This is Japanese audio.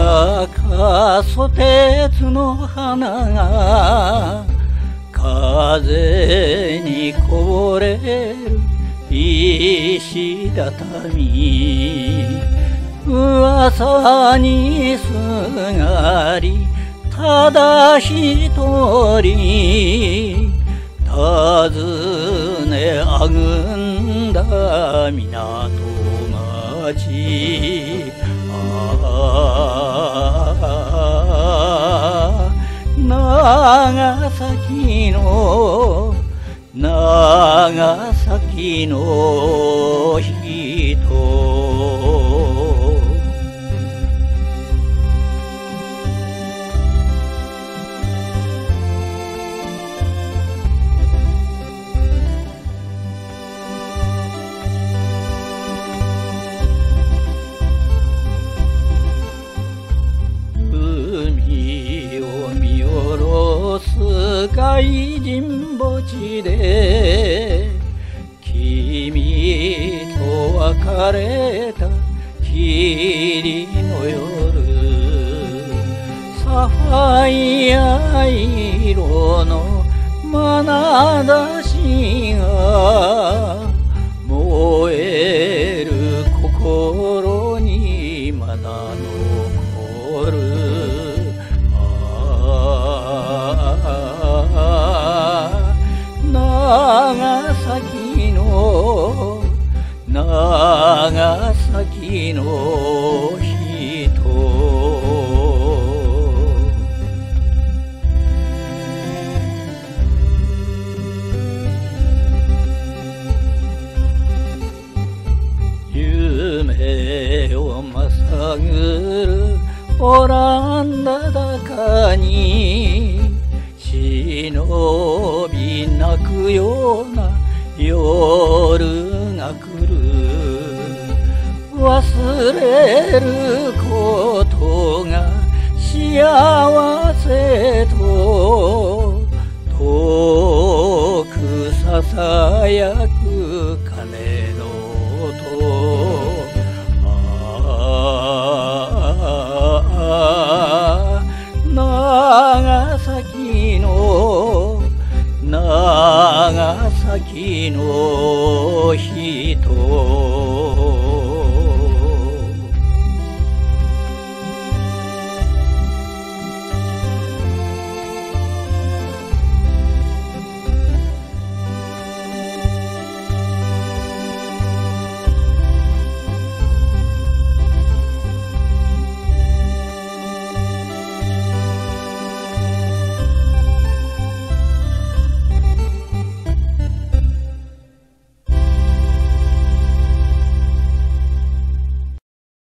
赤ソテツの花が風にこぼれる石畳、噂にすがりただ一人訪ねあぐんだ港町。長崎の長崎の人、海を見下ろす外人墓地で君と別れた霧の夜、サファイア色の眼差しが燃える心にまだ残る。長崎の長崎の人、夢をまさぐるオランダ高に忍び泣くような夜が来る。忘れることが幸せと遠くささやく鐘の音、長崎の長崎の人。